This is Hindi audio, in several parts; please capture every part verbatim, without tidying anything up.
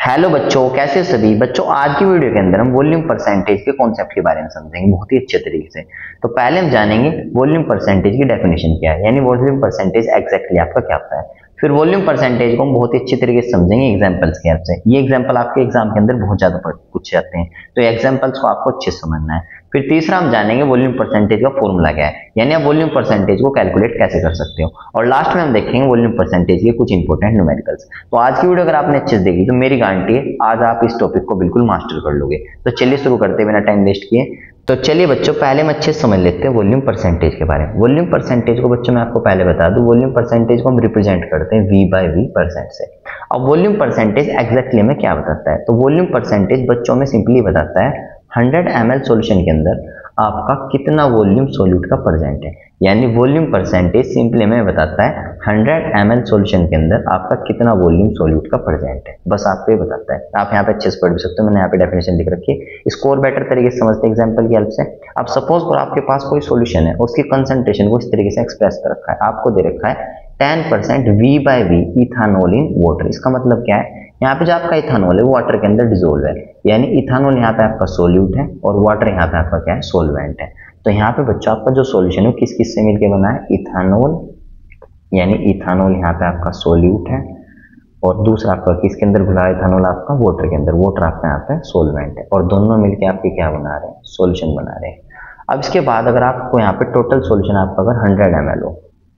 हेलो बच्चों, कैसे हो सभी बच्चों। आज की वीडियो के अंदर हम वॉल्यूम परसेंटेज के कॉन्सेप्ट के बारे में समझेंगे बहुत ही अच्छे तरीके से। तो पहले हम जानेंगे वॉल्यूम परसेंटेज की डेफिनेशन क्या है, यानी वॉल्यूम परसेंटेज एग्जैक्टली आपका क्या होता है। फिर वॉल्यूम परसेंटेज को हम बहुत ही अच्छी तरीके से समझेंगे एग्जांपल्स के हेल्प से। ये एग्जांपल आपके एग्जाम के अंदर बहुत ज्यादा पूछे जाते हैं, तो एग्जांपल्स को आपको अच्छे से समझना है। फिर तीसरा हम जानेंगे वॉल्यूम परसेंटेज का फॉर्मूला क्या है, यानी आप वॉल्यूम परसेंटेज को कैलकुलेट कैसे कर सकते हो। और लास्ट में हम देखेंगे वॉल्यूम परसेंटेज के कुछ इंपॉर्टेंट न्यूमेरिकल्स। तो आज की वीडियो अगर आपने अच्छे से देखी तो मेरी गारंटी है आज आप इस टॉपिक को बिल्कुल मास्टर कर लोगे। तो चलिए शुरू करते बिना टाइम वेस्ट किए। तो चलिए बच्चों, पहले हम अच्छे से समझ लेते हैं वॉल्यूम परसेंटेज के बारे में। वॉल्यूम परसेंटेज को बच्चों मैं आपको पहले बता दूं, वॉल्यूम परसेंटेज को हम रिप्रेजेंट करते हैं वी बाय वी परसेंट से। अब वॉल्यूम परसेंटेज एग्जैक्टली में क्या बताता है, तो वॉल्यूम परसेंटेज बच्चों में सिंपली बताता है हंड्रेड एम एल सोल्यूशन के अंदर आपका कितना वॉल्यूम सोल्यूट का प्रेजेंट है। यानी वॉल्यूम परसेंटेज सिंपली में बताता है हंड्रेड एम एल सोल्यूशन के अंदर आपका कितना वॉल्यूम सोल्यूट का प्रेजेंट है, बस आपको ये बताता है। आप यहाँ पे अच्छे से पढ़ भी सकते हो, मैंने यहाँ पे डेफिनेशन लिख रखी है। इसको और बेटर तरीके से समझते हैं एग्जांपल की हेल्प से। अब सपोज करो आपके पास कोई सॉल्यूशन है, उसकी कंसंट्रेशन को इस तरीके से एक्सप्रेस कर रखा है, आपको दे रखा है ten percent we by V ethanol in water. इसका मतलब क्या है, यहाँ पे जो आपका इथानॉल है वो वाटर के अंदर डिजोल्व है, यानी इथानॉल यहाँ पे आपका सोल्यूट है और वाटर यहाँ पे आपका क्या है, सोलवेंट है। तो यहाँ पे बच्चों आपका जो सॉल्यूशन है किस किस से मिलके बना है, इथानॉल, यानी इथानॉल यहाँ पे आपका सोल्यूट है और दूसरा आपका किसके अंदर घुला है इथानॉल, आपका वाटर के अंदर, वाटर आपका यहाँ पे सोलवेंट है और दोनों मिलके आपके क्या बना रहे हैं, सोल्यूशन बना रहे हैं। अब इसके बाद अगर आपको यहाँ पे टोटल सोल्यूशन आपका अगर हंड्रेड एम एल हो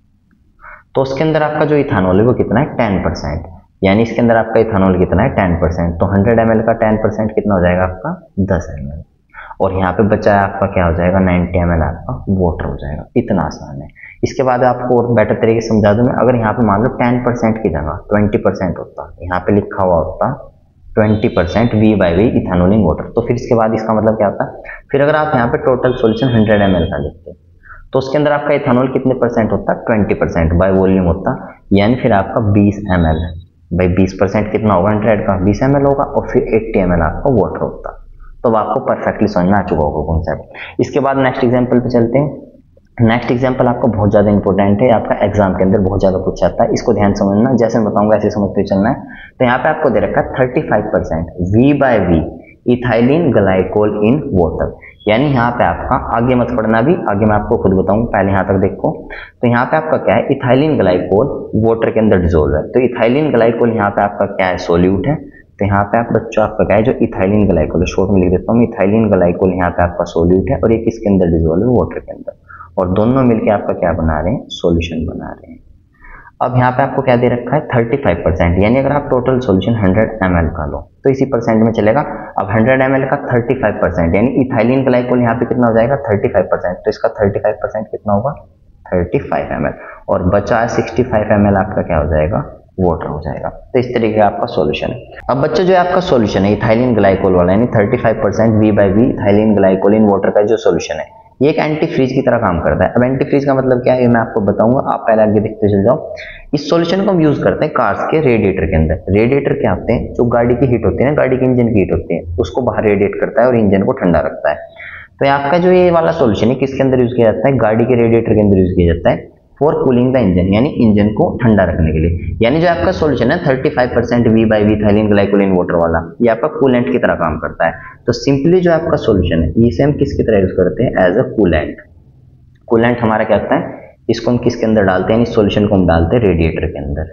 तो उसके अंदर आपका जो इथानॉल है वो कितना है, टेन परसेंट, यानी इसके अंदर आपका इथानॉल कितना है, टेन परसेंट। तो हंड्रेड एम एल का टेन परसेंट कितना हो जाएगा आपका, दस एम एल। और यहाँ पे बचा है आपका क्या हो जाएगा, नाइंटी एम एल आपका वाटर हो जाएगा। इतना आसान है। इसके बाद आपको और बेटर तरीके से समझा दूं मैं, अगर यहाँ पे मान लो टेन परसेंट की जगह ट्वेंटी परसेंट होता, यहाँ पे लिखा हुआ होता twenty percent V by V ethanol in water, तो फिर इसके बाद इसका मतलब क्या होता। फिर अगर आप यहाँ पे total solution hundred M L का लिखते तो उसके अंदर आपका इथानॉल कितने परसेंट होता, ट्वेंटी परसेंट बाय वॉल्यूम होता, यानी फिर आपका बीस एम एल भाई बीस परसेंट कितना होगा, हंड्रेड का बीस एम एल होगा और फिर एट्टी एम एल आपका वाटर होता। तो अब आपको परफेक्टली समझ में आ चुका होगा कॉन्सेप्ट। इसके बाद नेक्स्ट एग्जांपल पे चलते हैं। नेक्स्ट एग्जांपल आपको बहुत ज्यादा इंपॉर्टेंट है, आपका एग्जाम के अंदर बहुत ज्यादा पूछा जाता है, इसको ध्यान समझना, जैसे मैं बताऊंगा ऐसे समझते चलना है। तो यहाँ पे आपको दे रखा है thirty five percent we by we ethylene glycol in water, यानी यहाँ पे आपका आगे मत पढ़ना, भी आगे मैं आपको खुद बताऊंगा, पहले यहाँ तक देखो। तो यहाँ पे आपका क्या है, इथाइलिन ग्लाइकोल वाटर के अंदर डिसोल्व है, तो इथाइलिन ग्लाइकोल यहाँ पे आपका क्या है, सोल्यूट है। तो यहाँ पे आप बच्चों आपका क्या है, जो इथाइलिन ग्लाइकोल है, शॉर्ट में लिख देता हूँ, इथाइलिन ग्लाइकोल यहाँ पे आपका सोल्यूट है और ये किसके अंदर डिसोल्व है, वाटर के अंदर, और दोनों मिलके आपका क्या बना रहे हैं, सोल्यूशन बना रहे हैं। अब यहाँ पे आपको क्या दे रखा है, थर्टी फाइव परसेंट, यानी अगर आप total solution hundred M L का लो तो इसी परसेंट में चलेगा। अब हंड्रेड एम एल का थर्टी फाइव परसेंट, यानी इथाइलिन ग्लाइकोल यहाँ पे कितना हो जाएगा, थर्टी फाइव परसेंट, तो इसका थर्टी फाइव परसेंट कितना होगा, थर्टी फाइव एम एल, और बचा है सिक्सटी फाइव एम एल आपका क्या हो जाएगा, वाटर हो जाएगा। तो इस तरीके का आपका सॉल्यूशन है। अब बच्चों जो है आपका सॉल्यूशन है इथाइलिन ग्लाइकोल वाला, यानी thirty five percent we by we ethylene glycol in water का जो सॉल्यूशन है ये एक एंटी फ्रीज की तरह काम करता है। अब एंटी फ्रीज का मतलब क्या है ये मैं आपको बताऊंगा, आप पहले आगे देखते चल जाओ। इस सॉल्यूशन को हम यूज करते हैं कार्स के रेडिएटर के अंदर। रेडिएटर क्या होते हैं, जो गाड़ी की हीट होती है ना, गाड़ी के इंजन की हीट होती है, उसको बाहर रेडिएट करता है और इंजन को ठंडा रखता है। तो आपका जो ये वाला सॉल्यूशन है किसके अंदर यूज किया जाता है, गाड़ी के रेडिएटर के अंदर यूज किया जाता है फॉर कूलिंग द इंजन, यानी इंजन को ठंडा रखने के लिए। यानी जो आपका सॉल्यूशन है thirty five percent we by we ethylene glycol in water वाला, ये आपका कूलेंट की तरह काम करता है। तो सिंपली जो आपका सॉल्यूशन है इसे हम किसकी तरह यूज करते हैं, एज अ कूलेंट। कूलेंट हमारा क्या होता है, इसको हम किसके अंदर डालते हैं, इस सॉल्यूशन को हम डालते हैं रेडिएटर के अंदर,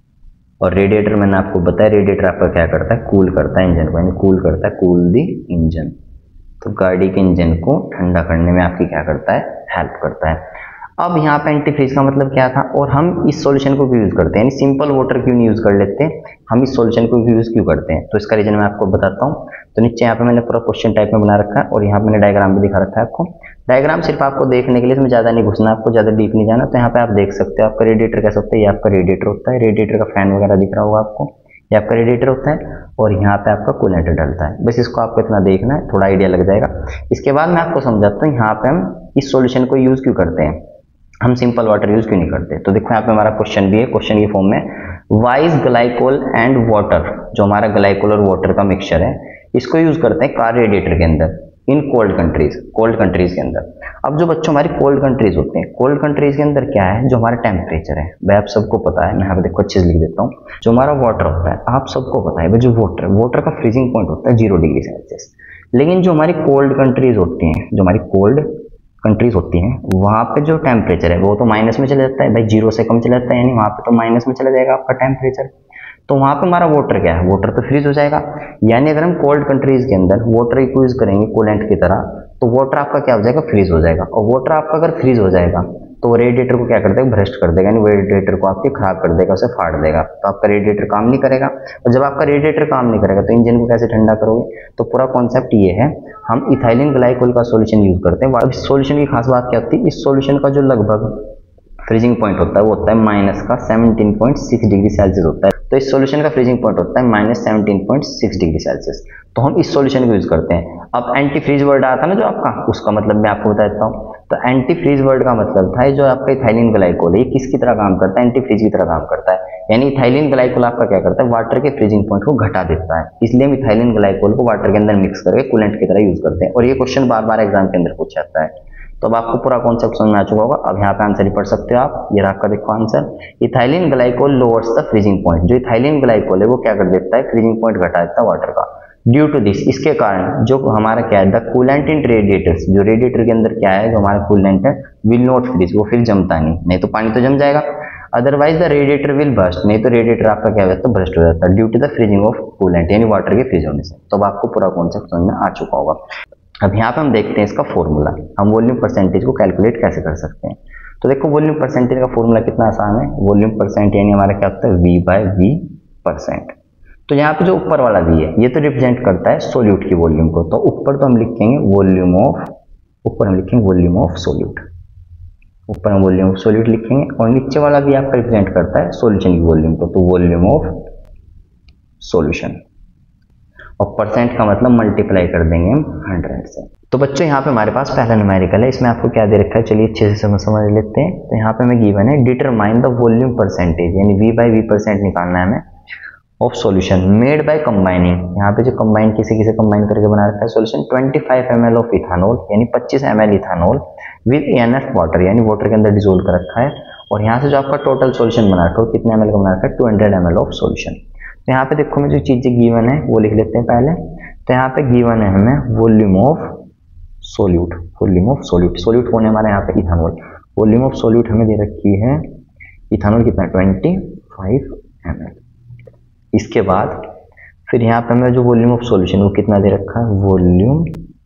और रेडिएटर मैंने आपको बताया रेडिएटर आपका क्या करता है, कूल करता है इंजन को, यानी कूल करता है, कूल दी इंजन। तो गाड़ी के इंजन को ठंडा करने में आपकी क्या करता है, हेल्प करता है। अब यहाँ पे एंटी फ्रीज का मतलब क्या था, और हम इस सॉल्यूशन को क्यों यूज करते हैं, यानी सिंपल वाटर क्यों नहीं यूज कर लेते, हम इस सॉल्यूशन को यूज क्यों करते हैं, तो इसका रीजन मैं आपको बताता हूँ। तो नीचे यहाँ पे मैंने पूरा क्वेश्चन टाइप में बना रखा है और यहाँ पे मैंने डायग्राम भी दिखा रखा है आपको। डायग्राम सिर्फ आपको देखने के लिए, इसमें ज्यादा नहीं घुसना, आपको ज्यादा डीप नहीं जाना। तो यहाँ पे आप देख सकते हो आपका रेडिएटर कैसा होता है, ये आपका रेडिएटर होता है, रेडिएटर का फैन वगैरह दिख रहा होगा आपको, ये आपका रेडिएटर होता है और यहाँ पे आपका कूलेंट डलता है। बस इसको आपको इतना देखना है, थोड़ा आइडिया लग जाएगा। इसके बाद मैं आपको समझाता हूँ यहाँ पे हम इस सॉल्यूशन को यूज क्यों करते हैं, हम सिंपल वाटर यूज क्यों नहीं करते। तो देखो यहाँ पे हमारा क्वेश्चन भी है, क्वेश्चन की फॉर्म में, why is glycol and water, जो हमारा ग्लाइकोल और वाटर का मिक्सचर है, इसको यूज करते हैं कार रेडिएटर के अंदर। In cold countries, cold countries के अंदर। अब जो बच्चों हमारी कोल्ड कंट्रीज होते हैं, कोल्ड कंट्रीज के अंदर क्या है, जो हमारा टेम्परेचर है वह आप सबको पता है, मैं यहाँ पे देखो अच्छे से लिख देता हूँ। जो हमारा वाटर होता है आप सबको पता है, वो जो वाटर वाटर का फ्रीजिंग पॉइंट होता है जीरो डिग्री सेल्सियस। लेकिन जो हमारी कोल्ड कंट्रीज होती हैं, जो हमारी कोल्ड कंट्रीज होती हैं, वहाँ पे जो टेम्परेचर है वो तो माइनस में चला जाता है भाई, जीरो से कम चला जाता है, यानी वहाँ पे तो माइनस में चला जाएगा आपका टेम्परेचर। तो वहाँ पे हमारा वाटर क्या है, वाटर तो फ्रीज हो जाएगा। यानी अगर हम कोल्ड कंट्रीज के अंदर वाटर यूज करेंगे कूलेंट की तरह, तो वाटर आपका क्या हो जाएगा, फ्रीज हो जाएगा। और वाटर आपका अगर फ्रीज हो जाएगा तो रेडिएटर को क्या कर देगा, भ्रष्ट कर देगा, यानी वो रेडिएटर को आपके खराब कर देगा, उसे फाड़ देगा। तो आपका रेडिएटर काम नहीं करेगा, और जब आपका रेडिएटर काम नहीं करेगा तो इंजन को कैसे ठंडा करोगे। तो पूरा कॉन्सेप्ट ये है, हम इथाइलिन ग्लाइकोल का सॉल्यूशन यूज करते हैं। अब इस सॉल्यूशन की खास बात क्या होती है, इस सॉल्यूशन का जो लगभग फ्रीजिंग पॉइंट होता है वो होता है माइनस का seventeen point six degree Celsius होता है। तो इस सॉल्यूशन का फ्रीजिंग पॉइंट होता है minus seventeen point six degree Celsius. तो हम इस सॉल्यूशन को यूज करते हैं। अब एंटी फ्रीज वर्ड आता है ना जो आपका, उसका मतलब मैं आपको बता देता हूँ। तो एंटी फ्रीज वर्ड का मतलब था जो आपका इथाइलिन ग्लाइकोल है, ये किसकी तरह काम करता है, एंटी फ्रीज की तरह काम करता है। यानी इथाइलिन ग्लाइकोल आपका क्या करता है, वाटर के फ्रीजिंग पॉइंट को घटा देता है। इसलिए हम इथाइलिन ग्लाइकोल को वाटर के अंदर मिक्स करके कूलेंट की तरह यूज करते हैं। और ये क्वेश्चन बार बार एग्जाम के अंदर पूछा जाता है। तो अब आपको पूरा कॉन्सेप्ट समझ में आ चुका होगा। अब यहाँ पे आंसर ही पढ़ सकते हो आप, ये आपका देखो answer, ethylene glycol lowers the freezing point. जो इथाइलिन ग्लाइकोल है वो क्या कर देता है, फ्रीजिंग पॉइंट घटा देता है वाटर का। ड्यू टू दिस, इसके कारण जो हमारा क्या है, द कूलेंट इन रेडिएटर्स, जो रेडिएटर के अंदर क्या है, जो हमारा कूलेंट है, विल नॉट फ्रीज, वो फिर जमता नहीं, नहीं तो पानी तो जम जाएगा। Otherwise the radiator will burst, नहीं तो रेडिएटर आपका क्या होता है, बर्स्ट हो जाता है, due to the freezing of coolant, यानी वाटर के फ्रीज होने से। तो अब आपको पूरा कॉन्सेप्ट समझ में आ चुका होगा। अब यहाँ पे हम देखते हैं इसका फॉर्मूला, हम वॉल्यूम परसेंटेज को कैलकुलेट कैसे कर सकते हैं। तो देखो वॉल्यूम परसेंटेज का फॉर्मूला कितना आसान है। वॉल्यूम परसेंट यानी हमारा क्या होता है, वी बाय वी परसेंट। तो यहाँ पे जो ऊपर वाला वी है ये तो रिप्रेजेंट करता है सोल्यूट की वॉल्यूम को। तो ऊपर तो हम लिखेंगे वॉल्यूम ऑफ, ऊपर हम लिखेंगे वॉल्यूम ऑफ सोल्यूट, ऊपर हम वॉल्यूम ऑफ सोल्यूट लिखेंगे। और नीचे वाला भी आपका रिप्रेजेंट करता है सोल्यूशन की वॉल्यूम को, तो वॉल्यूम ऑफ सोल्यूशन। और परसेंट का मतलब मल्टीप्लाई कर देंगे हम हंड्रेड से। तो बच्चों यहाँ पे हमारे पास पहला न्यूमेरिकल है, इसमें आपको क्या दे रखा है, चलिए अच्छे से समझ समझ लेते हैं। तो यहाँ पे हमें गिवन है डिटरमाइन द वॉल्यूम परसेंटेज, यानी वी बाई वी परसेंट निकालना है हमें, of solution made by combining. यहाँ पे जो कंबाइन किसी किसी कंबाइन करके बना रखा है solution, twenty five m l of ethanol, यानी पच्चीस m l ethanol with enough water, यानी वाटर के अंदर डिजोल्व कर रखा है। और यहाँ से जो आपका टोटल सॉल्यूशन बना रखा है कितने एम एल का बना रखा है, two hundred M l of solution. तो यहाँ पे देखो हमें जो चीजें गिवन है वो लिख लेते हैं पहले। तो यहाँ पे गिवन है हमें volume of solute, volume of solute, solute होने हमारे यहाँ पे इथानोल, वॉल्यूम ऑफ सोल्यूट हमें दे रखी है इथानोल कितना, ट्वेंटी फाइव एम एल। इसके बाद फिर यहाँ पे हमें जो वॉल्यूम ऑफ सॉल्यूशन वो कितना दे रखा है, volume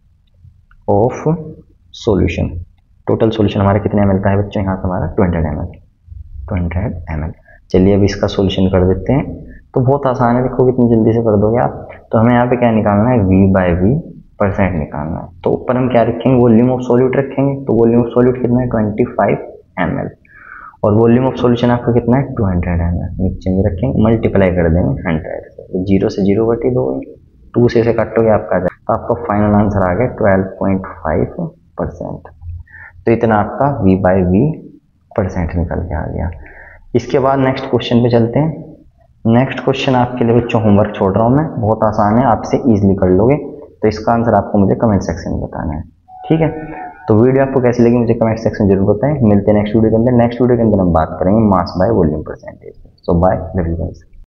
of solution, total solution हमारा कितने एम एल का है बच्चों, यहाँ पे हमारा two hundred M l, two hundred M l. चलिए अब इसका सॉल्यूशन कर देते हैं। तो बहुत आसान है, देखो कितनी जल्दी से कर दोगे आप। तो हमें यहाँ पे क्या निकालना है, v बाय वी परसेंट निकालना है। तो ऊपर हम क्या रखेंगे, वॉल्यूम ऑफ सॉल्यूट रखेंगे। तो वॉल्यूम ऑफ सॉल्यूट कितना है, ट्वेंटी फाइव एम एल, और वॉल्यूम ऑफ सॉल्यूशन आपका कितना है, टू हंड्रेड एम एल। नीचे में रखेंगे, मल्टीप्लाई कर देंगे हंड्रेड से, तो जीरो से जीरो बटी दो, टू से से काटोगे आपका, तो आपका फाइनल आंसर आ गया ट्वेल्व पॉइंट फाइव परसेंट। तो इतना आपका v बाय वी परसेंट निकल के आ गया। इसके बाद नेक्स्ट क्वेश्चन पे चलते हैं। नेक्स्ट क्वेश्चन आपके लिए बच्चों होमवर्क छोड़ रहा हूँ मैं, बहुत आसान है, आपसे इजीली कर लोगे। तो इसका आंसर आपको मुझे कमेंट सेक्शन में बताना है, ठीक है। तो वीडियो आपको कैसी लगी मुझे कमेंट सेक्शन में जरूर बताएं। मिलते हैं नेक्स्ट वीडियो के अंदर। नेक्स्ट वीडियो के अंदर हम बात करेंगे mass by volume percentage. So bye, love you guys.